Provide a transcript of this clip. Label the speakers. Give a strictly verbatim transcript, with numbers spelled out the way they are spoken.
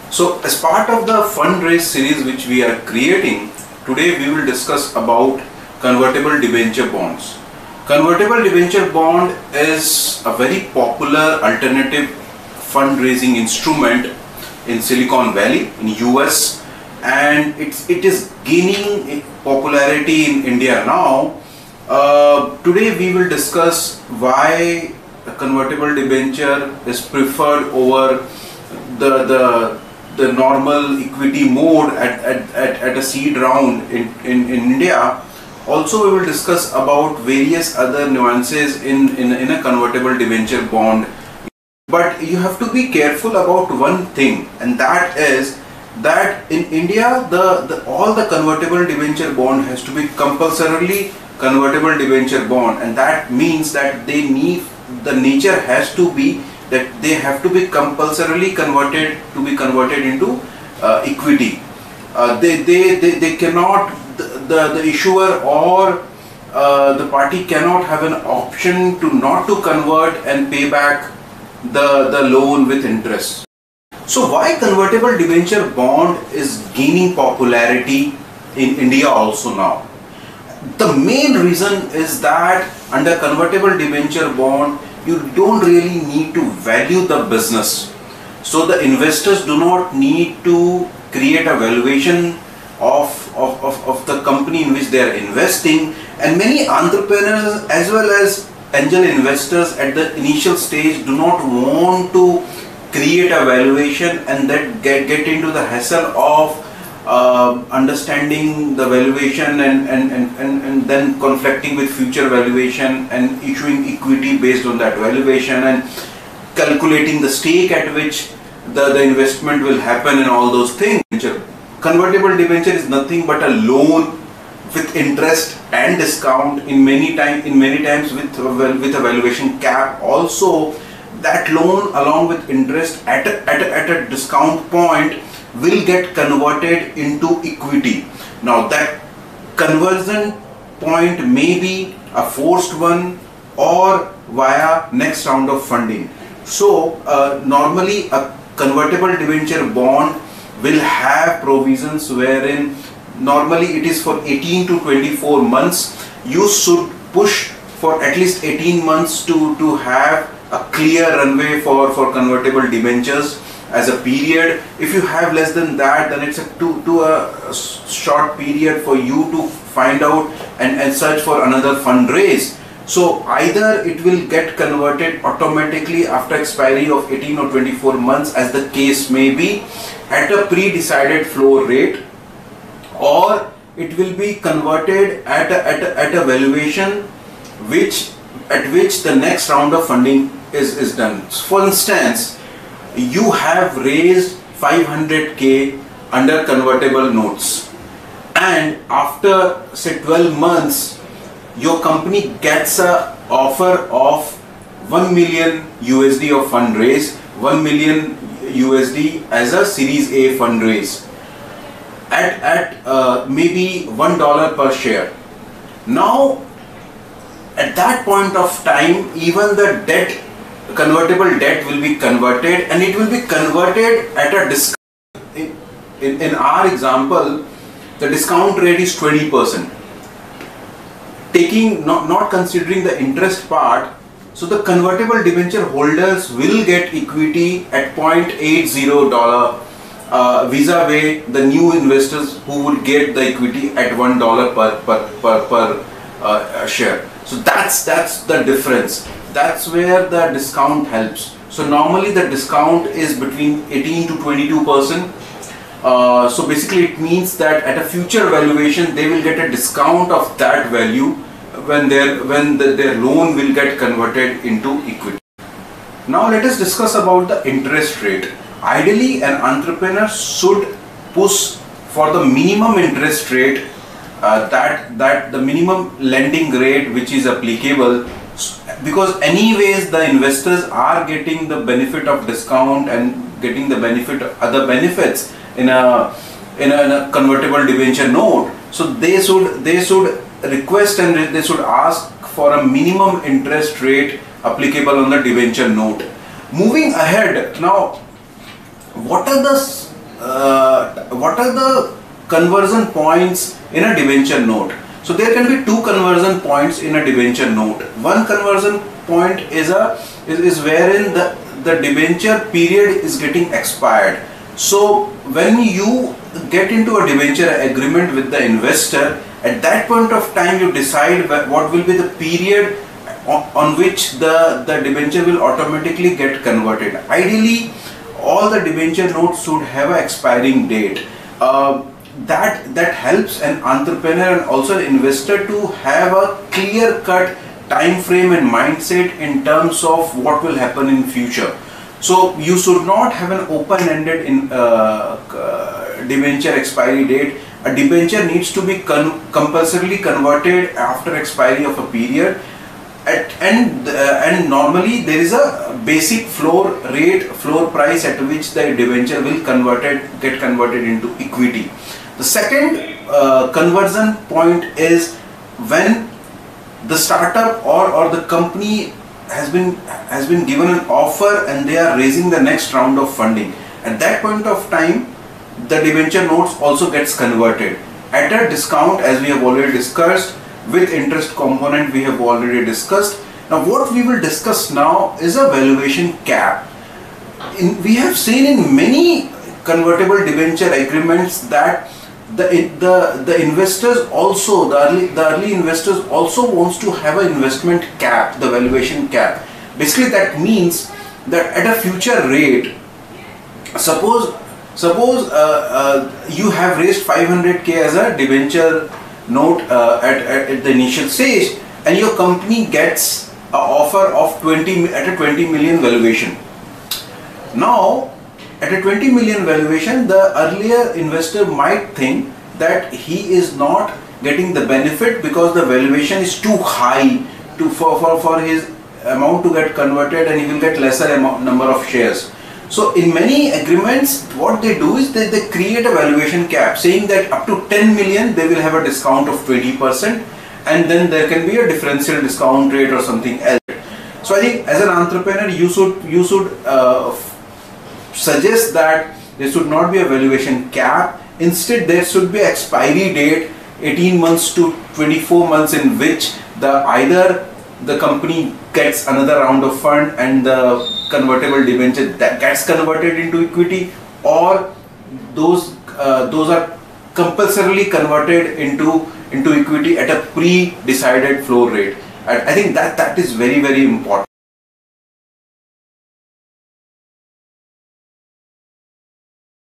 Speaker 1: So as part of the fundraise series which we are creating, today we will discuss about convertible debenture bonds. Convertible debenture bond is a very popular alternative fundraising instrument in Silicon Valley in U S, and it's, it is gaining popularity in India now. Uh, today we will discuss why a convertible debenture is preferred over the, the, the normal equity mode at, at, at, at a seed round in, in, in India. Also we will discuss about various other nuances in, in, in a convertible debenture bond. But you have to be careful about one thing, and that is that in India the, the all the convertible debenture bond has to be compulsorily convertible debenture bond, and that means that they need, the nature has to be that they have to be compulsorily converted to be converted into uh, equity. Uh, they, they, they, they cannot, the, the, the issuer or uh, the party cannot have an option to not to convert and pay back the, the loan with interest. So why convertible debenture bond is gaining popularity in India also now? The main reason is that under convertible debenture bond, you don't really need to value the business. So the investors do not need to create a valuation of, of, of, of the company in which they are investing, and many entrepreneurs as well as angel investors at the initial stage do not want to create a valuation and then get, get into the hassle of uh, understanding the valuation and, and, and, and, and then conflicting with future valuation and issuing equity based on that valuation and calculating the stake at which the, the investment will happen and all those things. Convertible debenture is nothing but a loan with interest and discount, in many time in many times with with a valuation cap. Also, that loan along with interest at a, at a, at a discount point will get converted into equity. Now that conversion point may be a forced one or via next round of funding. So uh, normally a convertible debenture bond will have provisions wherein normally it is for eighteen to twenty-four months. You should push for at least eighteen months to, to have a clear runway for, for convertible debentures as a period. If you have less than that, then it's a to, to a short period for you to find out and, and search for another fundraise. So either it will get converted automatically after expiry of eighteen or twenty-four months, as the case may be, at a pre-decided floor rate, or it will be converted at a, at a, at a valuation which at which the next round of funding is, is done. For instance, you have raised five hundred K under convertible notes, and after say twelve months your company gets a offer of one million U S D of fundraise, one million U S D as a Series A fundraise at, at uh, maybe one dollar per share. Now at that point of time, even the debt, convertible debt will be converted, and it will be converted at a discount. In, in, in our example, the discount rate is twenty percent. Taking, not, not considering the interest part, so the convertible debenture holders will get equity at zero point eight zero dollar uh, vis-a-vis the new investors who would get the equity at one dollar per, per, per, per uh, share. So that's, that's the difference. That's where the discount helps. So normally the discount is between eighteen to twenty-two percent. Uh, so basically it means that at a future valuation they will get a discount of that value when their when the, their loan will get converted into equity. Now let us discuss about the interest rate. Ideally an entrepreneur should push for the minimum interest rate, uh, that that the minimum lending rate which is applicable, because anyways the investors are getting the benefit of discount and getting the benefit of other benefits in a in a, in a convertible debenture note. So they should they should request and they should ask for a minimum interest rate applicable on the debenture note. Moving ahead, now what are the uh, what are the conversion points in a debenture note? So there can be two conversion points in a debenture note. One conversion point is a is, is wherein the the debenture period is getting expired. So when you get into a debenture agreement with the investor, at that point of time you decide what will be the period on which the, the debenture will automatically get converted. Ideally, all the debenture notes should have an expiring date. Uh, that, that helps an entrepreneur and also an investor to have a clear-cut time frame and mindset in terms of what will happen in future. So you should not have an open-ended in uh, uh, debenture expiry date. A debenture needs to be con compulsorily converted after expiry of a period. At, and uh, and normally there is a basic floor rate, floor price at which the debenture will converted get converted into equity. The second uh, conversion point is when the startup or or the company has been has been given an offer and they are raising the next round of funding. At that point of time, the debenture notes also gets converted at a discount, as we have already discussed. With interest component we have already discussed. Now what we will discuss now is a valuation cap. In, we have seen in many convertible debenture agreements that the the the investors also the early the early investors also wants to have an investment cap, the valuation cap. Basically that means that at a future rate, suppose suppose uh, uh, you have raised five hundred K as a debenture note uh, at, at, at the initial stage, and your company gets an offer of twenty at a twenty million valuation. Now at a twenty million valuation, the earlier investor might think that he is not getting the benefit because the valuation is too high to for, for, for his amount to get converted, and he will get lesser amount number of shares. So in many agreements what they do is they, they create a valuation cap saying that up to ten million they will have a discount of twenty percent, and then there can be a differential discount rate or something else. So I think as an entrepreneur you should you should uh, suggest that there should not be a valuation cap. Instead there should be expiry date, eighteen months to twenty-four months, in which the either the company gets another round of fund and the convertible debenture that gets converted into equity, or those uh, those are compulsorily converted into into equity at a pre-decided floor rate. I, I think that that is very very important.